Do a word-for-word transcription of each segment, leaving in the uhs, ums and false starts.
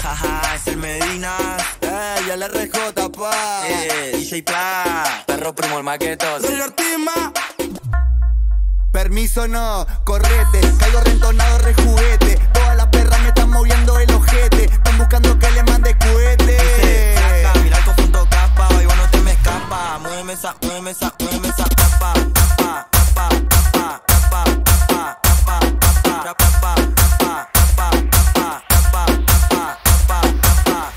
Jaja, es el Medina. Eh, ya el R J, pa. Eh, D J Pla. Perro primo el maquetos. Soy Ortima. Permiso no, correte. Caigo rentonado, rejuguete. Todas las perras me están moviendo el ojete. Están buscando que le mande cohete. Dice, flaca, mira el conjunto capa. Hoy no te me escapa. Muéveme esa, muéveme esa, muéveme esa capa. Capa, capa, capa, capa, capa, capa, capa, capa, capa, capa, capa, capa, capa, capa.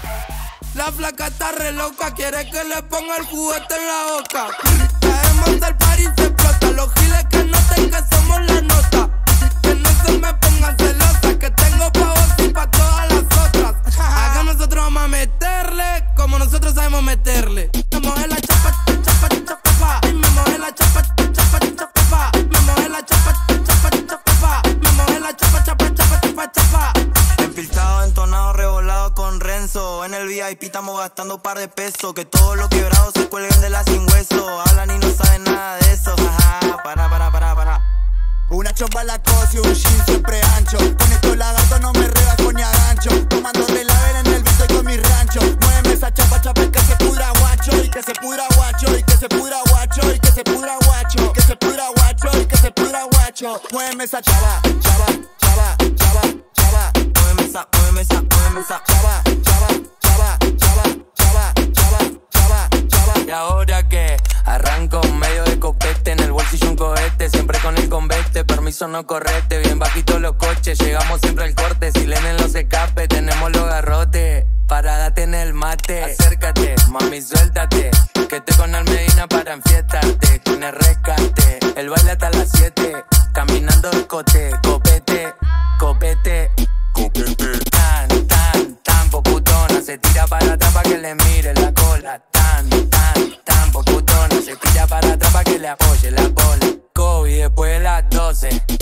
La flaca está re loca, quiere que le ponga el juguete en la boca. Caemos del party y se explota. Los giles que noten que somos la nota. Que no se me pongan celosas, que tengo pa' vos y pa' todas las otras. Acá nosotros vamos a meterle como nosotros sabemos meterle. Me mojé la chapa, chapa, chapa, pa. Y me mojé la chapa, chapa, chapa, pa. Me mojé la chapa, chapa, chapa, pa. Me mojé la chapa, chapa, chapa, chapa, chapa. Enfiltrado, entonado, revolado con Renzo. En el V I P estamos gastando par de pesos. Que todos los quebrados se cuelguen de la sin hueso. Hablan y no saben nada de eso. Ajá, para, para, para, para. Una chompa la cosa y un jean siempre ancho. Con estos lagartos no me rebajo ni a gancho. Tomando de la vera en el visto y con mi rancho. Muéveme esa chapa, chapa y que se pudra guacho. Y que se pudra guacho, y que se pudra guacho. Y que se pudra guacho, que se pudra guacho. Y que se pudra guacho. Muéveme esa chava, chava, chava, chava, chava. Muéveme esa, muéveme esa, muéveme esa Chava, chava, chava, chava, chava, chava, chava, chava. Y ahora que arranco medio de copete, en el bolsillo un cohete, siempre con el convete, permiso no correte, bien bajito los coches, llegamos siempre al corte, si leen en los escapes, tenemos los garrotes, parádate en el mate, acércate, mami suéltate, que estoy con el Medina para enfiestarte, con el rescate, el baile hasta las siete, caminando el cote, copete, copete, copete, tan, tan, tan pocutona, se tira para atrás pa' que le mire la cola, tan, tan, tan pocutona, se tira para atrás pa' que le apoye la cola, Kobe después de las doce,